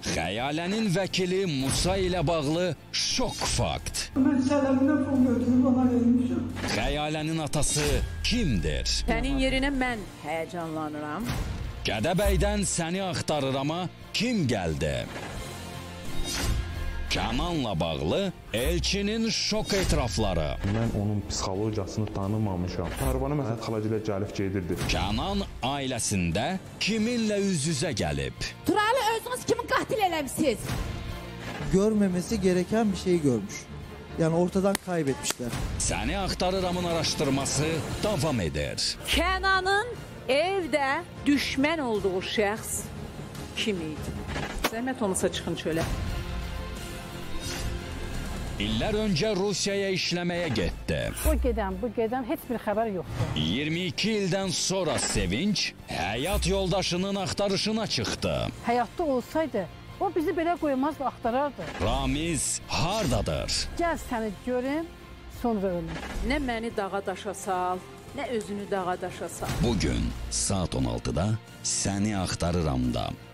Xəyalənin vəkili Musa ilə bağlı şok fakt. Mən sələmdən pul götürüb ona vermişəm. Xəyalənin atası kimdir? Sənin yerinə mən həyəcanlanıram. Gədəbəydən səni axtarırama kim gəldi? Kənanla bağlı Elçinin şok etirafları. Mən onun psixologiyasını tanımamışam. Arvana Məhət xalagilə gəlib gedirdi. Kənan ailəsində kiminlə üz-üzə gəlib? Turalı özünüz kimi qatil eləmişsiniz? Görmemesi gereken bir şeyi görmüş. Yani ortadan kaybetmişler. Səni axtarıramın araşdırması davam edir. Kənanın evdə düşmən olduğu şəxs kim idi? Zəhmət olmasa çıxın çölə. İllər öncə Rusiyaya işləməyə getdi. O gedən, bu gedən heç bir xəbər yoxdur. 22 ildən sonra Sevinç həyat yoldaşının axtarışına çıxdı. Həyatda olsaydı, o bizi belə qoymazdı, axtarardı. Ramiz hardadır? Gəl səni görüm, sonra ölüm. Nə məni dağa daşa sal, nə özünü dağa daşa sal. Bugün saat 16-da Səni axtarıramda.